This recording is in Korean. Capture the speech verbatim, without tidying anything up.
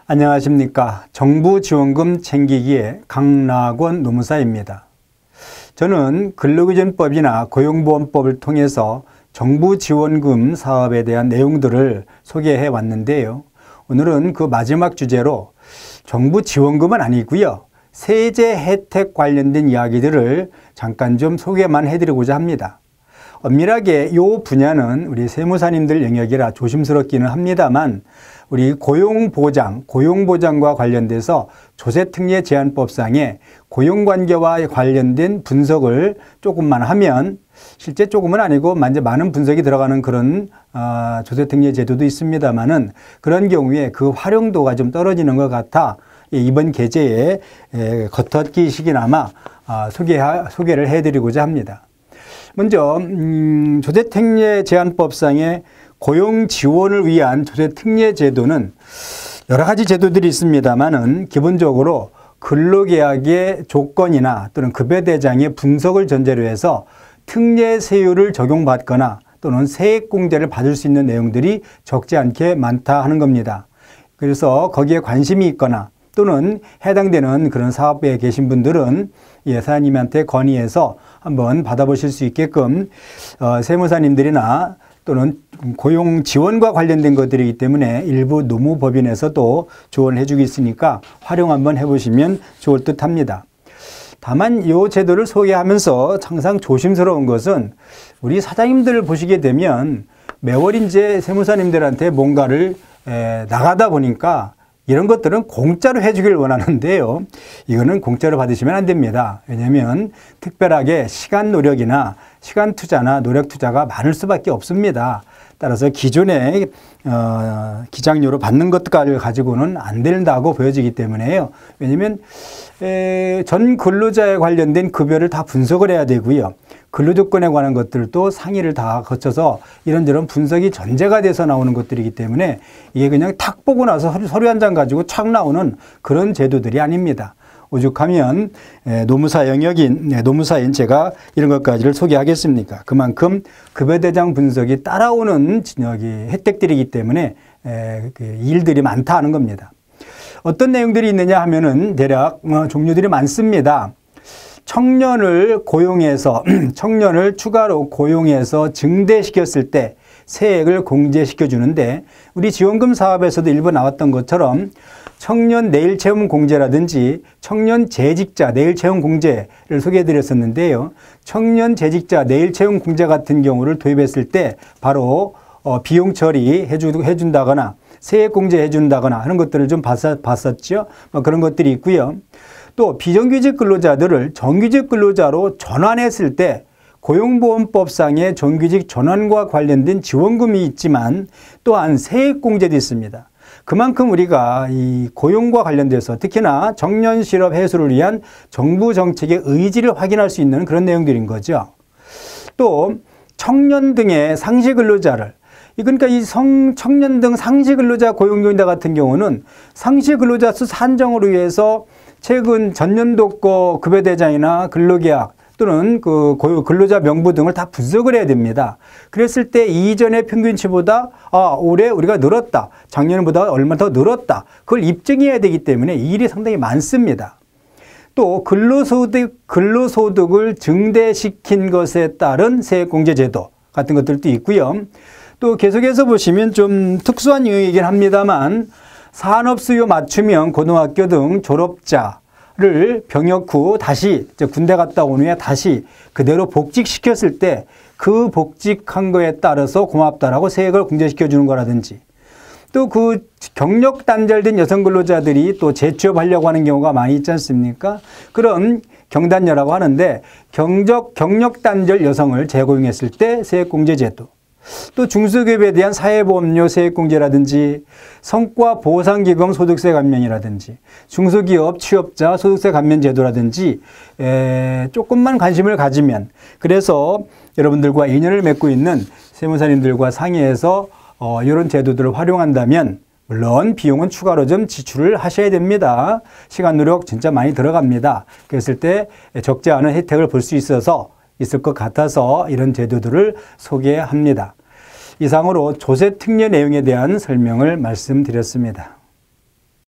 안녕하십니까. 정부 지원금 챙기기의 강락원 노무사입니다. 저는 근로기준법이나 고용보험법을 통해서 정부 지원금 사업에 대한 내용들을 소개해 왔는데요. 오늘은 그 마지막 주제로 정부 지원금은 아니고요. 세제 혜택 관련된 이야기들을 잠깐 좀 소개만 해드리고자 합니다. 엄밀하게 이 분야는 우리 세무사님들 영역이라 조심스럽기는 합니다만 우리 고용보장, 고용보장과 관련돼서 조세특례제한법상의 고용관계와 관련된 분석을 조금만 하면 실제 조금은 아니고 많은 분석이 들어가는 그런 어, 조세특례제도도 있습니다만은 그런 경우에 그 활용도가 좀 떨어지는 것 같아 이번 계제에 겉핥기식이나마 어, 소개, 소개를 해드리고자 합니다. 먼저 음, 조세특례제한법상의 고용 지원을 위한 조세특례제도는 여러 가지 제도들이 있습니다만은 기본적으로 근로계약의 조건이나 또는 급여대장의 분석을 전제로 해서 특례 세율을 적용받거나 또는 세액공제를 받을 수 있는 내용들이 적지 않게 많다 하는 겁니다. 그래서 거기에 관심이 있거나 또는 해당되는 그런 사업에 계신 분들은 예사님한테 건의해서 한번 받아보실 수 있게끔 어, 세무사님들이나 또는 고용 지원과 관련된 것들이기 때문에 일부 노무법인에서도 지원을 해주고 있으니까 활용 한번 해보시면 좋을 듯 합니다. 다만 이 제도를 소개하면서 항상 조심스러운 것은 우리 사장님들을 보시게 되면 매월 이제 세무사님들한테 뭔가를 에, 나가다 보니까 이런 것들은 공짜로 해주길 원하는데요. 이거는 공짜로 받으시면 안 됩니다. 왜냐하면 특별하게 시간 노력이나 시간 투자나 노력 투자가 많을 수밖에 없습니다. 따라서 기존의 어, 기장료로 받는 것까지를 가지고는 안 된다고 보여지기 때문에요. 왜냐하면 에, 전 근로자에 관련된 급여를 다 분석을 해야 되고요. 근로조건에 관한 것들도 상의를 다 거쳐서 이런저런 분석이 전제가 돼서 나오는 것들이기 때문에 이게 그냥 탁 보고 나서 서류 한 장 가지고 착 나오는 그런 제도들이 아닙니다. 오죽하면 노무사 영역인, 노무사인 제가 이런 것까지를 소개하겠습니까? 그만큼 급여대장 분석이 따라오는 여기 혜택들이기 때문에 일들이 많다 하는 겁니다. 어떤 내용들이 있느냐 하면은 대략 종류들이 많습니다. 청년을 고용해서, 청년을 추가로 고용해서 증대시켰을 때 세액을 공제시켜 주는데 우리 지원금 사업에서도 일부 나왔던 것처럼 청년 내일채용 공제라든지 청년 재직자 내일채용 공제를 소개해 드렸었는데요. 청년 재직자 내일채용 공제 같은 경우를 도입했을 때 바로 어, 비용 처리해 준다거나 세액 공제해 준다거나 하는 것들을 좀 봤었, 봤었죠. 뭐 그런 것들이 있고요. 또 비정규직 근로자들을 정규직 근로자로 전환했을 때 고용보험법상의 정규직 전환과 관련된 지원금이 있지만 또한 세액공제도 있습니다. 그만큼 우리가 이 고용과 관련돼서 특히나 청년 실업 해소를 위한 정부 정책의 의지를 확인할 수 있는 그런 내용들인 거죠. 또 청년 등의 상시 근로자를 그러니까 이 성, 청년 등 상시 근로자 고용노동자 같은 경우는 상시 근로자 수 산정으로 위해서 최근 전년도 거 급여대장이나 근로계약 또는 그 근로자 명부 등을 다 분석을 해야 됩니다. 그랬을 때 이전의 평균치보다 아, 올해 우리가 늘었다. 작년보다 얼마 더 늘었다. 그걸 입증해야 되기 때문에 이 일이 상당히 많습니다. 또 근로소득, 근로소득을 증대시킨 것에 따른 세액공제제도 같은 것들도 있고요. 또 계속해서 보시면 좀 특수한 영역이긴 합니다만 산업수요 맞춤형 고등학교 등 졸업자를 병역 후 다시 군대 갔다 온 후에 다시 그대로 복직시켰을 때 그 복직한 거에 따라서 고맙다라고 세액을 공제시켜 주는 거라든지 또 그 경력 단절된 여성 근로자들이 또 재취업하려고 하는 경우가 많이 있지 않습니까? 그런 경단녀라고 하는데 경적, 경력 단절 여성을 재고용했을 때 세액 공제 제도 또 중소기업에 대한 사회보험료 세액공제라든지 성과보상기금 소득세 감면이라든지 중소기업 취업자 소득세 감면 제도라든지 에, 조금만 관심을 가지면 그래서 여러분들과 인연을 맺고 있는 세무사님들과 상의해서 어, 이런 제도들을 활용한다면 물론 비용은 추가로 좀 지출을 하셔야 됩니다. 시간 노력 진짜 많이 들어갑니다. 그랬을 때 적지 않은 혜택을 볼 수 있어서 있을 것 같아서 이런 제도들을 소개합니다. 이상으로 조세 특례 내용에 대한 설명을 말씀드렸습니다.